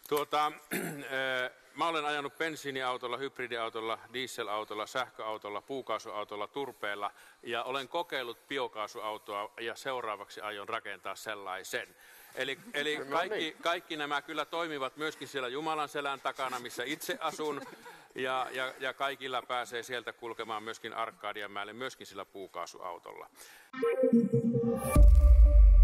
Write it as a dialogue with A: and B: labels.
A: Mä olen ajanut bensiiniautolla, hybridiautolla, dieselautolla, sähköautolla, puukaasuautolla, turpeella ja olen kokeillut biokaasuautoa ja seuraavaksi aion rakentaa sellaisen. Eli kaikki nämä kyllä toimivat myöskin siellä Jumalan selän takana, missä itse asun ja kaikilla pääsee sieltä kulkemaan myöskin Arkadianmäelle myöskin sillä puukaasuautolla.